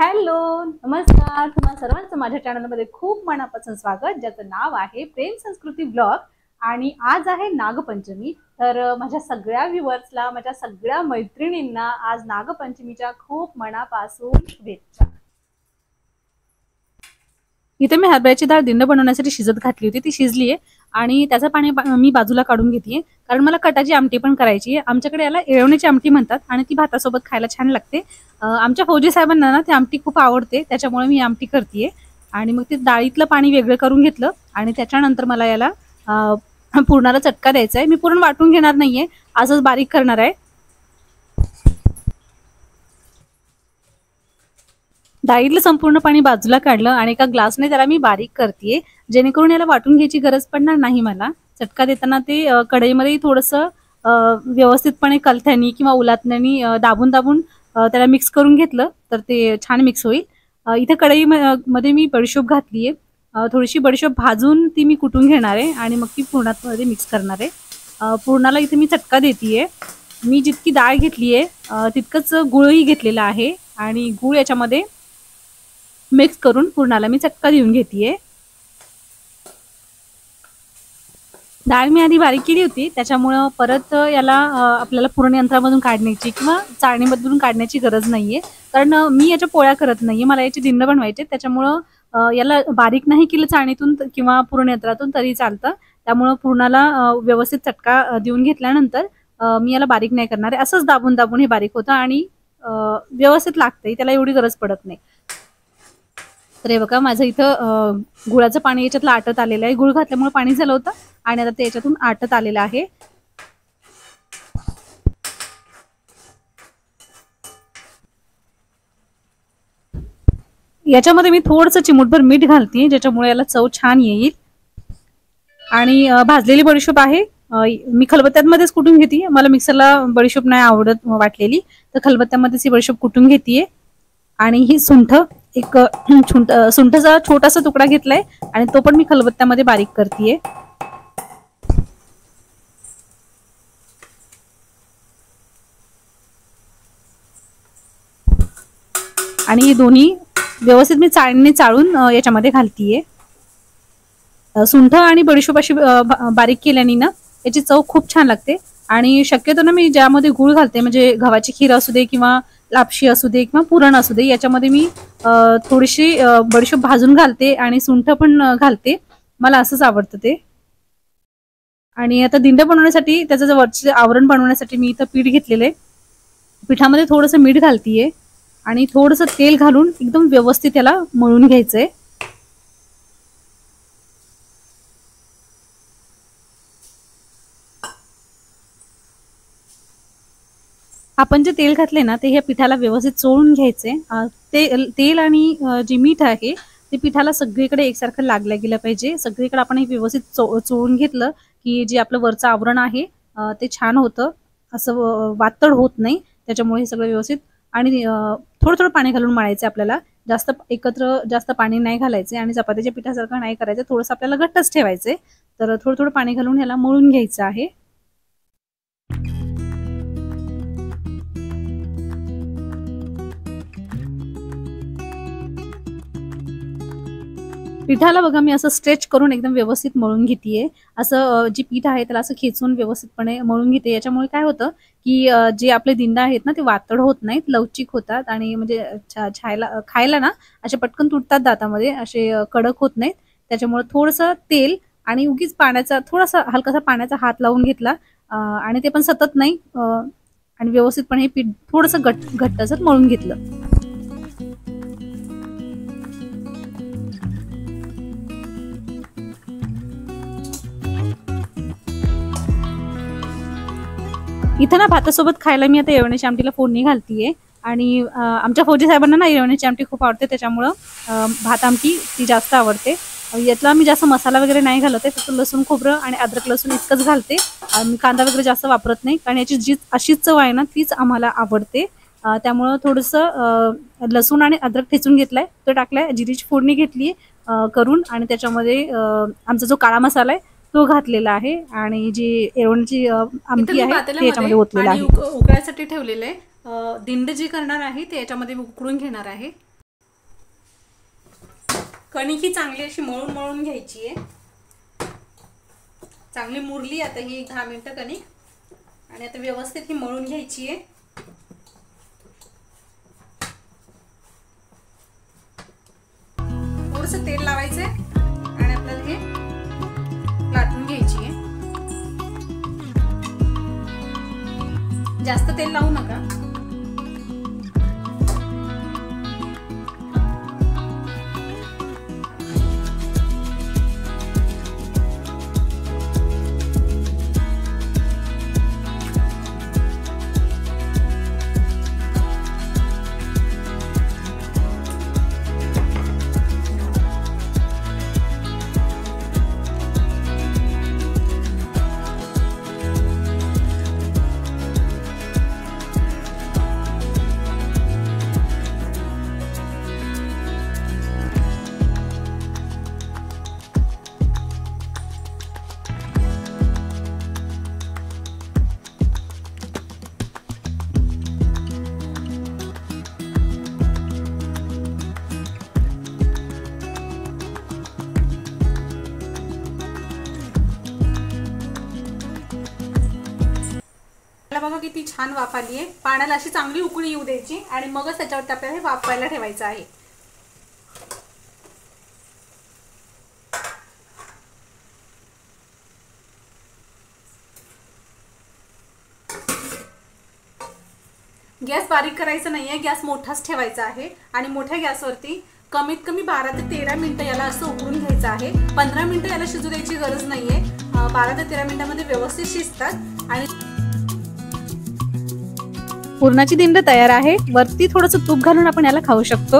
Hello, नमस्कार. तुम्हा सर्वांचं माझ्या चॅनलमध्ये खूप मनापासून स्वागत, ज्याचं नाव आहे प्रेम संस्कृती ब्लॉग. आणि आज आहे नागपंचमी. तर माझ्या सगळ्या व्ह्यूअर्सला, माझ्या सगळ्या मैत्रिणींना आज नागपंचमीच्या खूप मनापासून शुभेच्छा. इथे मी हरभऱ्याची डाळ दिंड बनवण्यासाठी शिजत घातली होती, ती शिजली आहे आणि त्याचं पाणी मी बाजूला काढून घेतेय, कारण मला कटाची आमटी पण करायची आहे. आमच्याकडे याला येळवण्याची आमटी म्हणतात आणि ती भातासोबत खायला छान लागते. आमच्या फौजी साहेबांना ना ती आमटी खूप आवडते, त्याच्यामुळे मी आमटी करतेय. आणि मग ते डाळीतलं पाणी वेगळं करून घेतलं आणि त्याच्यानंतर मला याला पुरणाला चटका द्यायचा आहे. मी पुरण वाटून घेणार नाहीये, असंच बारीक करणार आहे. डाळीतलं संपूर्ण पाणी बाजूला काढलं आणि एका ग्लासने त्याला मी बारीक करतेय, जेणेकरून याला वाटून घ्यायची गरज पडणार नाही मला. चटका देताना ते कढईमध्ये थोडंसं व्यवस्थितपणे कलथ्यानी किंवा उलातण्यानी दाबून दाबून त्याला मिक्स करून घेतलं तर ते छान मिक्स होईल. इथे कढई मध्ये मी बडीशोप घातली आहे. थोडीशी बडीशोप भाजून ती मी कुटून घेणार आहे आणि मग ती पुरणामध्ये मिक्स करणार आहे. पुरणाला इथे मी चटका देतेय. मी जितकी डाळ घेतली आहे तितकंच गुळही घेतलेला आहे आणि गुळ याच्यामध्ये मिक्स करून पुरणाला मी चटका देऊन घेतेय. डाळ मी आधी बारीक केली होती, त्याच्यामुळं परत याला आपल्याला पुरण यंत्रामधून काढण्याची किंवा चाळणीमधून काढण्याची गरज नाहीये, कारण मी याच्या पोळ्या करत नाहीये, मला याचे दिंड बनवायचे. त्याच्यामुळं याला बारीक नाही केलं चाळणीतून किंवा पुरण यंत्रातून तरी चालतं. त्यामुळं पुरणाला व्यवस्थित चटका देऊन घेतल्यानंतर मी याला बारीक नाही करणार आहे. असंच दाबून दाबून हे बारीक होतं आणि व्यवस्थित लागतंय, त्याला एवढी गरज पडत नाही. तर हे बघा, माझं इथं गुळाचं पाणी याच्यातलं आटत आलेलं आहे. गुळ घातल्यामुळे पाणी झालं होतं आणि आता ते याच्यातून आटत आलेलं आहे. याच्यामध्ये मी थोडंसं चिमूटभर मीठ घालते, ज्याच्यामुळे याला चव छान येईल. आणि भाजलेली बडीशोप आहे, मी खलबत्त्यामध्येच कुटून घेते. मला मिक्सरला बडीशोप नाही आवडत वाटलेली, तर खलबत्त्यामध्येच ही बडीशोप कुटून घेतेय. आणि ही सुंठ, एक सुंठचा छोटासा तुकडा घेतलाय आणि तो पण मी खलबत्त्यामध्ये बारीक करतेय. आणि दोन्ही व्यवस्थित मी चाळणीने चाळून याच्यामध्ये घालतीये. सुंठ आणि बडीशोप अशी बारीक केल्याने ना याची चव खूप छान लागते. आणि शक्यतो ना मी ज्यामध्ये गुळ घालते, म्हणजे गव्हाची खीर असू दे किंवा लापशी असू दे किंवा पुरण असू दे, याच्यामध्ये मी थोडीशी बडीशोप भाजून घालते आणि सुंठ पण घालते. मला असंच आवडतं ते. आणि आता दिंड बनवण्यासाठी, त्याचं वरचे आवरण बनवण्यासाठी मी इथं पीठ घेतलेलं आहे. पिठामध्ये थोडंसं मीठ घालतीये आणि थोडंसं तेल घालून एकदम व्यवस्थित त्याला मळून घ्यायचंय. आपण जे तेल घातले ना ते ह्या पिठाला व्यवस्थित चोळून घ्यायचे. तेल आणि जे मीठ आहे ते पिठाला सगळीकडे एकसारखं लागलं गेलं पाहिजे. सगळीकडे आपण हे व्यवस्थित चोळून घेतलं की जे आपलं वरचं आवरण आहे ते छान होतं, असं वातड होत नाही. त्याच्यामुळे हे सगळं व्यवस्थित. आणि थोडं थोडं पाणी घालून मळायचं आपल्याला, जास्त एकत्र जास्त पाणी नाही घालायचे आणि चपातीच्या पिठासारखं नाही करायचं, थोडंसं आपल्याला घट्टच ठेवायचे. तर थोडं थोडं पाणी घालून ह्याला मळून घ्यायचं आहे. पिठाला बघा मी असं स्ट्रेच करून एकदम व्यवस्थित मळून घेतेय. असं जे पीठ आहे त्याला असं खेचून व्यवस्थितपणे मळून घेते. याच्यामुळे काय होतं की जे आपले दिंड आहेत ना ते वातड होत नाहीत, लवचिक होतात आणि म्हणजे खायला ना असे पटकन तुटतात दातामध्ये, असे कडक होत नाहीत. त्याच्यामुळे थोडंसं तेल आणि उगीच पाण्याचा थोडासा हलकासा पाण्याचा हात लावून घेतला आणि ते पण सतत नाही, आणि व्यवस्थितपणे हे पीठ थोडंसं घट्टसर मळून घेतलं. इथं ना भातासोबत खायला मी आता येळवण्याची आमटीला फोडणी घालतीये. आणि आमच्या फौजी साहेबांना ना येळवण्याची आमटी खूप आवडते, त्याच्यामुळं भात आमटी ती जास्त आवडते. यातला मी जास्त मसाला वगैरे नाही घालते, फक्त लसूण खोबरं आणि अद्रक लसूण इतकंच घालते. मी कांदा वगैरे जास्त वापरत नाही, कारण याची जी अशीच चव आहे ना तीच आम्हाला आवडते. त्यामुळं थोडंसं लसूण आणि अद्रक ठेचून घेतलाय, तो टाकलाय, जिरीची फोडणी घेतली करून, आणि त्याच्यामध्ये आमचा जो काळा मसाला आहे तो घातलेला आहे आणि जी येळवण्याची आमटी आहे ती याच्यामध्ये ओतलेला आहे. उकळायसाठी ठेवलेलं आहे. दिंड जी करणार आहे ते याच्यामध्ये उकळून घेणार आहे. कणिक ही चांगली अशी मळून मळून घ्यायची आहे. चांगली मुरली आता ही 10 मिनिटं कणिक, आणि आता व्यवस्थित ही मळून घ्यायची आहे. थोडंसं तेल लावायचंय आणि आपल्याला हे लाटून घ्यायची आहे. जास्त तेल लावू नका. बघा किती छान वाफ आली आहे. पाण्याला अशी चांगली उकळी येऊ द्यायची आणि मगच त्याच्यावरती आपल्याला हे वाफवायला ठेवायचं आहे. गॅस बारीक करायचा नाहीये, गॅस मोठाच ठेवायचा आहे आणि मोठ्या गॅसवरती कमीत कमी 12 ते 13 मिनिटं याला असं उकळून घ्यायचं आहे. 15 मिनिटं याला शिजू द्यायची गरज नाहीये. 12 ते 13 मिनिटांमध्ये व्यवस्थित शिजतात. आणि पुरणाची दिंड तयार आहे. वरती थोडंसं तूप घालून आपण याला खाऊ शकतो.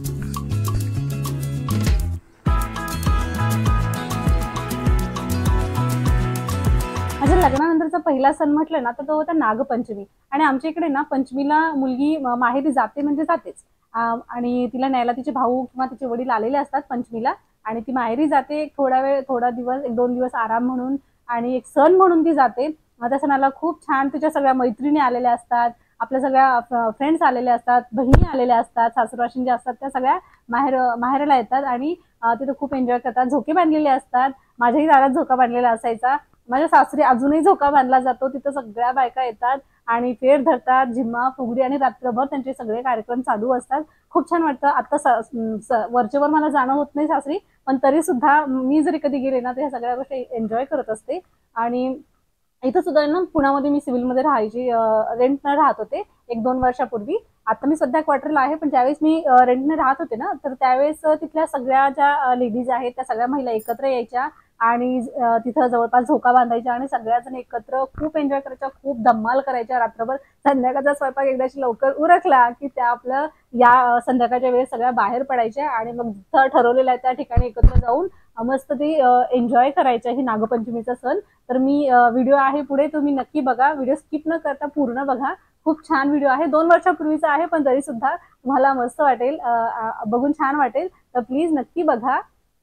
माझ्या लग्नानंतरचा पहिला सण म्हटलं ना तर तो होता नागपंचमी. आणि आमच्या इकडे ना पंचमीला मुलगी माहेरी जाते म्हणजे जातेच, आणि तिला न्यायला तिचे भाऊ किंवा तिचे वडील आलेले असतात पंचमीला, आणि ती माहेरी जाते. थोडा वेळ, थोडा दिवस, 1-2 दिवस आराम म्हणून आणि एक सण म्हणून ती जाते. त्या सणाला खूप छान तिच्या सगळ्या मैत्रिणी आलेल्या असतात, आपल्या सगळ्या फ्रेंड्स आलेले असतात, बहिणी आलेल्या असतात, सासूरवाशीण ज्या असतात त्या सगळ्या माहेरला येतात आणि तिथे खूप एन्जॉय करतात. झोके बांधलेले असतात. माझ्याही दारात झोका बांधलेला असायचा. माझ्या सासरी अजूनही झोका बांधला जातो. तिथं सगळ्या बायका येतात आणि फेर धरतात, झिम्मा, फुगडी, आणि रात्रभर त्यांचे सगळे कार्यक्रम चालू असतात. खूप छान वाटतं. आता वरचेवर मला जाणं होत नाही सासरी, पण तरी सुद्धा मी जरी कधी गेले ना तर ह्या सगळ्या गोष्टी एन्जॉय करत असते. आणि इथं सुद्धा ना पुण्यामध्ये मी सिव्हिलमध्ये राहायची, रेंटनं राहत होते 1-2 वर्षापूर्वी. आता मी सध्या क्वार्टरला आहे, पण ज्यावेळेस मी रेंटने राहत होते ना तर त्यावेळेस तिथल्या सगळ्या ज्या लेडीज आहेत त्या सगळ्या महिला एकत्र यायच्या आणि तिथं जवळपास झोका बांधायच्या आणि सगळ्याजण एकत्र खूप एन्जॉय करायच्या, खूप धम्माल करायच्या रात्रभर. संध्याकाळचा स्वयंपाक एकदाची लवकर उरकला की त्या आपलं या संध्याकाळच्या वेळेस सगळ्या बाहेर पडायच्या आणि मग जिथं ठरवलेलं आहे त्या ठिकाणी एकत्र जाऊन मस्त ती एन्जॉय करायच्या ही नागपंचमीचा सण. तर मी व्हिडिओ आहे पुढे, तुम्ही नक्की बघा. व्हिडिओ स्किप न करता पूर्ण बघा. खूप छान व्हिडिओ आहे. 2 वर्षापूर्वीचा आहे, पण तरी सुद्धा तुम्हाला मस्त वाटेल, बघून छान वाटेल. तर प्लीज नक्की बघा.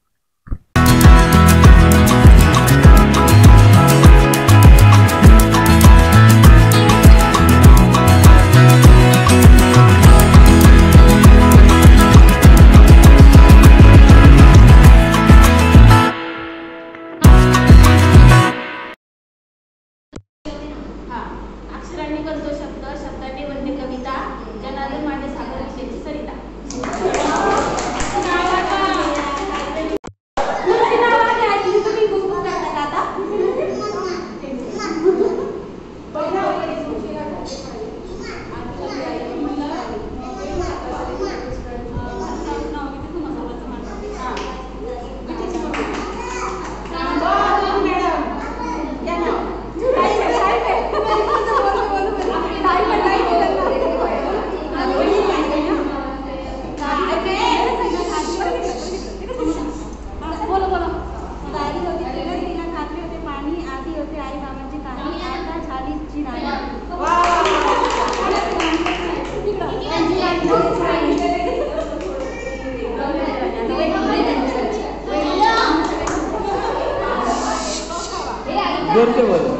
जोर से बोलो,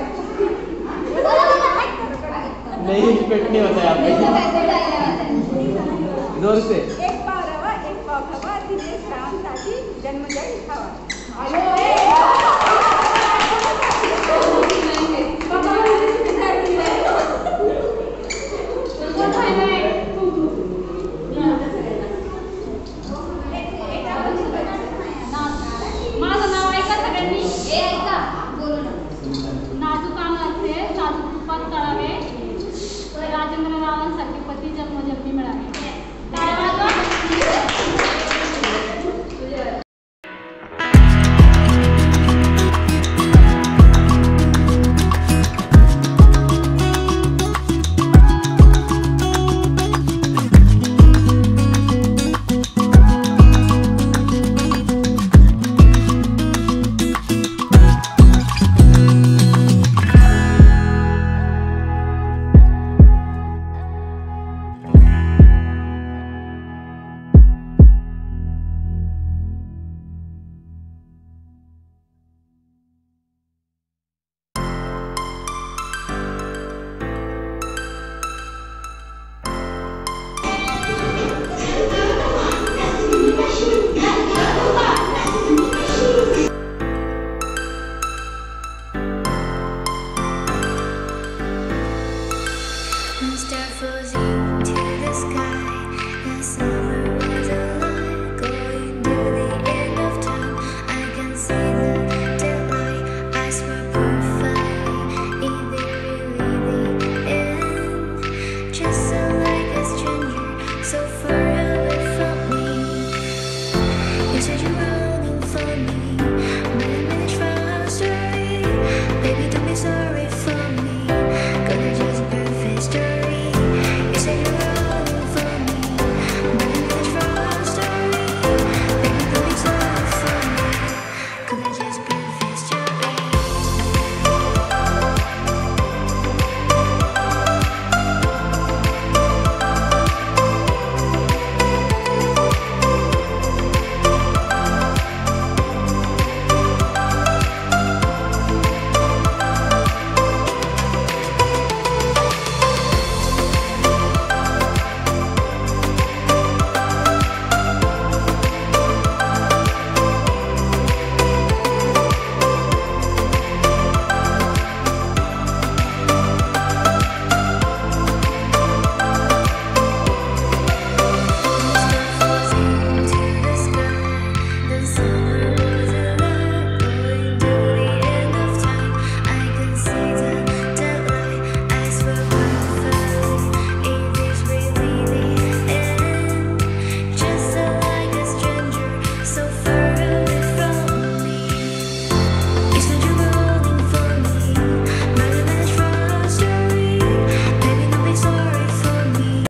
नहीं रिस्पेक्ट नहीं होता है आप, जोर से। एक पाव रवा, एक पाव खवा, 3 ग्राम सुखद कळावे राजेंद्र रावांसाठी पती जन्मजन्मी मिळावे.